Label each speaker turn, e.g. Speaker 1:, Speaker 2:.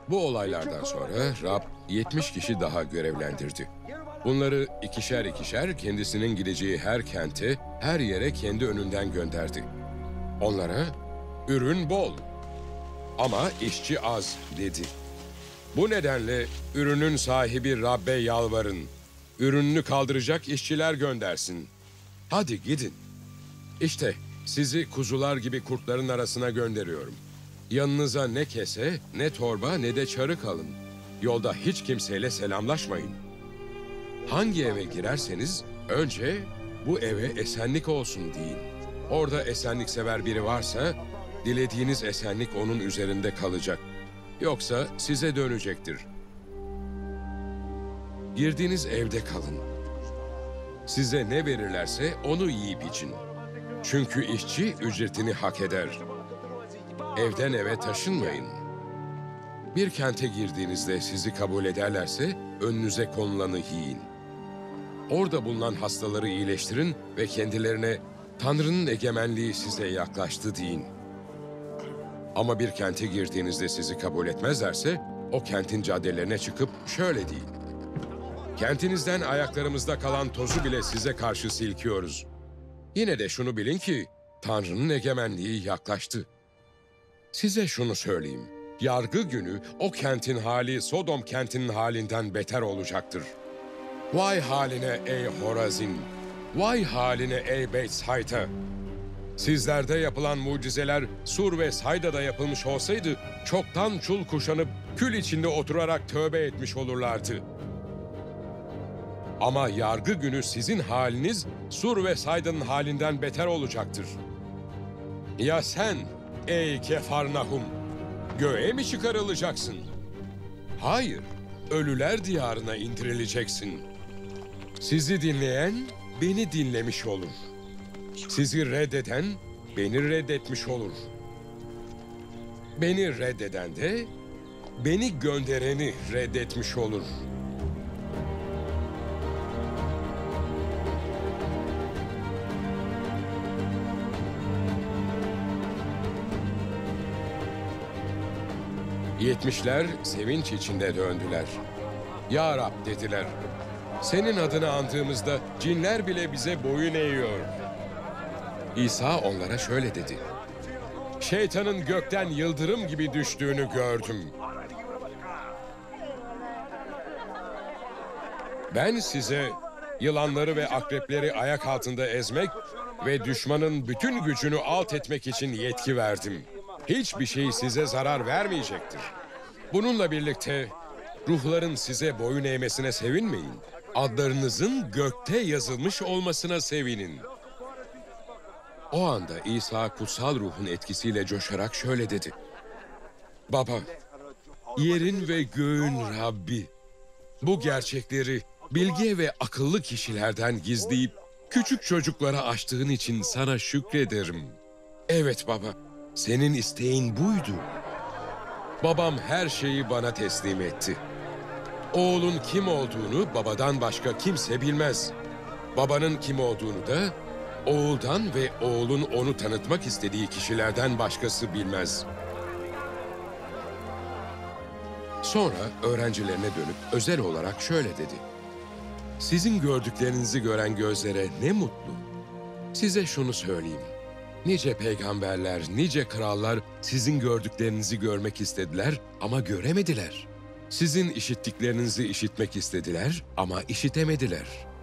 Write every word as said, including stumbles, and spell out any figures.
Speaker 1: Bu olaylardan sonra Rab yetmiş kişi daha görevlendirdi. Bunları ikişer ikişer kendisinin gideceği her kente, her yere kendi önünden gönderdi. Onlara ürün bol ama işçi az dedi. Bu nedenle ürünün sahibi Rab'be yalvarın. Ürününü kaldıracak işçiler göndersin. Hadi gidin. İşte sizi kuzular gibi kurtların arasına gönderiyorum. Yanınıza ne kese, ne torba, ne de çarık alın. Yolda hiç kimseyle selamlaşmayın. Hangi eve girerseniz önce bu eve esenlik olsun deyin. Orada esenlik sever biri varsa dilediğiniz esenlik onun üzerinde kalacak. Yoksa size dönecektir. Girdiğiniz evde kalın. Size ne verirlerse onu yiyip için. Çünkü işçi ücretini hak eder. Evden eve taşınmayın. Bir kente girdiğinizde sizi kabul ederlerse önünüze konulanı yiyin. Orada bulunan hastaları iyileştirin ve kendilerine Tanrı'nın egemenliği size yaklaştı deyin. Ama bir kente girdiğinizde sizi kabul etmezlerse o kentin caddelerine çıkıp şöyle deyin. Kentinizden ayaklarımızda kalan tozu bile size karşı silkiyoruz. Yine de şunu bilin ki Tanrı'nın egemenliği yaklaştı. Size şunu söyleyeyim. Yargı günü o kentin hali Sodom kentinin halinden beter olacaktır. Vay haline ey Horazin! Vay haline ey Beyt-Sayta! Sizlerde yapılan mucizeler Sur ve Sayda'da yapılmış olsaydı çoktan çul kuşanıp kül içinde oturarak tövbe etmiş olurlardı. Ama yargı günü sizin haliniz Sur ve Sayda'nın halinden beter olacaktır. Ya sen ey Kefarnahum, göğe mi çıkarılacaksın? Hayır, ölüler diyarına indirileceksin. Sizi dinleyen beni dinlemiş olur. Sizi reddeden beni reddetmiş olur. Beni reddeden de beni göndereni reddetmiş olur. Yetmişler sevinç içinde döndüler. Ya Rab dediler, senin adını andığımızda cinler bile bize boyun eğiyor. İsa onlara şöyle dedi. Şeytanın gökten yıldırım gibi düştüğünü gördüm. Ben size yılanları ve akrepleri ayak altında ezmek ve düşmanın bütün gücünü alt etmek için yetki verdim. Hiçbir şey size zarar vermeyecektir. Bununla birlikte ruhların size boyun eğmesine sevinmeyin. Adlarınızın gökte yazılmış olmasına sevinin. O anda İsa kutsal ruhun etkisiyle coşarak şöyle dedi. Baba, yerin ve göğün Rabbi, bu gerçekleri bilge ve akıllı kişilerden gizleyip küçük çocuklara açtığın için sana şükrederim. Evet baba, senin isteğin buydu. Babam her şeyi bana teslim etti. Oğlun kim olduğunu babadan başka kimse bilmez. Babanın kim olduğunu da oğuldan ve oğlun onu tanıtmak istediği kişilerden başkası bilmez. Sonra öğrencilerine dönüp özel olarak şöyle dedi. Sizin gördüklerinizi gören gözlere ne mutlu. Size şunu söyleyeyim. Nice peygamberler, nice krallar sizin gördüklerinizi görmek istediler ama göremediler. Sizin işittiklerinizi işitmek istediler ama işitemediler.